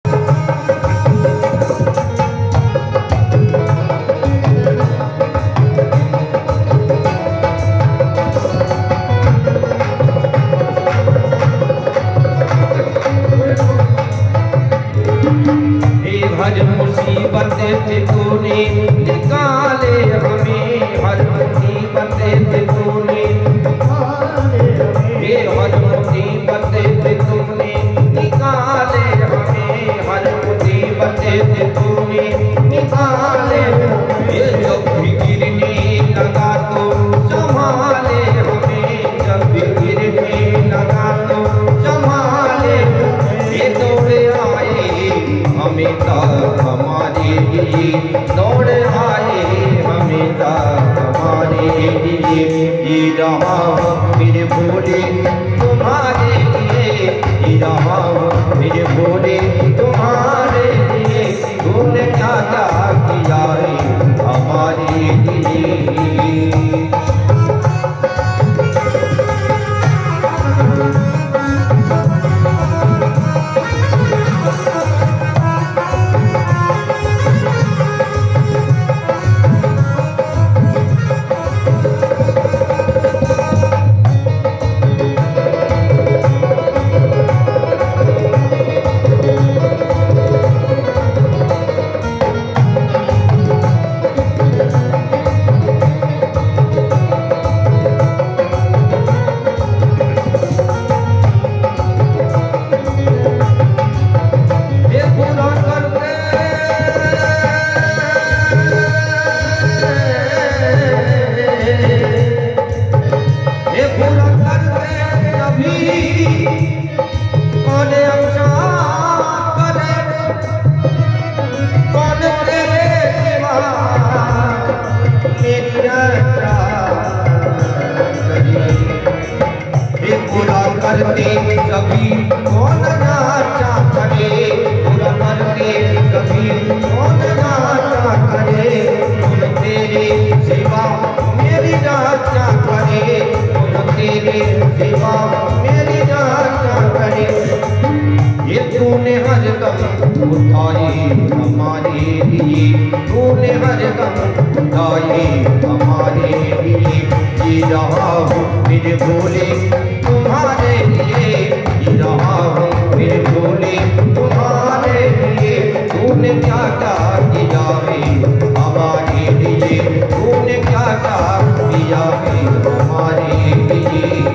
निकाले हमें हर मुसीबत से तूने, ये हर मुसीबत से तूने निकाले हमें, हर मुसीबत से तूने निकाले। ये जब भी गिरने लगा तो संभाले हमें, जब भी गिरने लगा तो संभाले। ये दौड़े आए हमेशा हमारे लिए, दौड़ आए हमेशा हमारे लिए। जी रहा मेरे भोले तुम्हारे लिए, जी रहा मेरे भोले तुम्हारे लिए। तूने क्या क्या किया है हमारे लिए। कभी कौन नाचा करे, पूरा करते कभी कौन नाचा करे। तुम तेरे सिवा मेरी नाचा करे, तुम तेरे सिवा मेरी नाचा करे। ये तूने हर दम उठाए हमारे लिए, तूने हर दम उठाए हमारे लिए। जी रहा हूँ मेरे भोले तुम्हारे लिए, जी रहा हूँ मेरे भोले तुम्हारे लिए। तूने क्या क्या किया है हमारे लिए, तूने क्या क्या किया है हमारे लिए।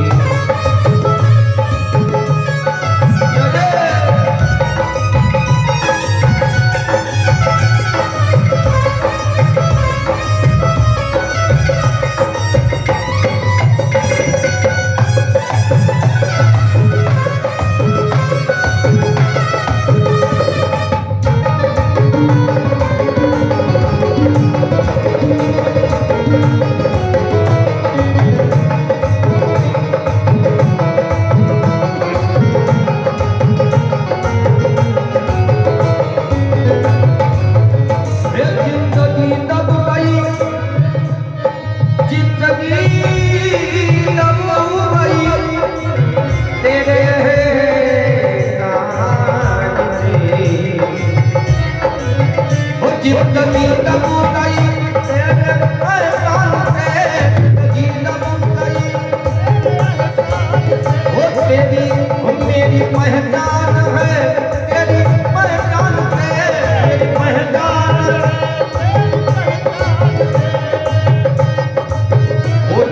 मेरी पहचान है, तेरी पहचान है, मेरी पहचान। वो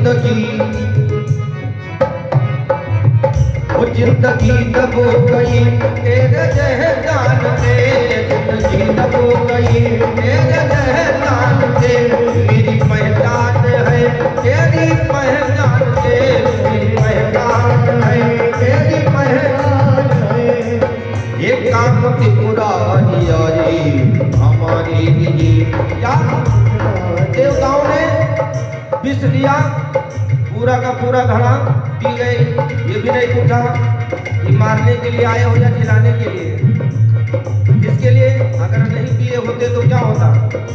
जिंदगी दब हो गई तेरे जहदान से, जिंदगी दब हो गई तेरे जहदान से। मेरी पहचान है तेरी पहचान से, मेरी पहचान है तेरी पहचान है। ये काम त्रिपुरारी आई हमारे लिए। क्या देवताओं ने विष लिया, पूरा का पूरा घड़ा पी गए। ये भी नहीं पूछा कि मारने के लिए आए हो या खिलाने के लिए, किसके लिए? अगर नहीं पिए होते तो क्या होता?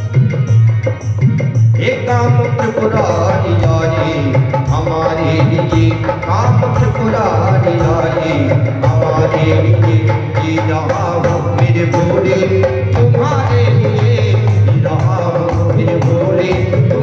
एक काम त्रिपुरारी आई हमारे लिए, काम त्रिपुरारी आई हमारे लिए। जी रहा हूँ मेरे भोले तुम्हारे लिए, जी रहा हूँ मेरे भोले।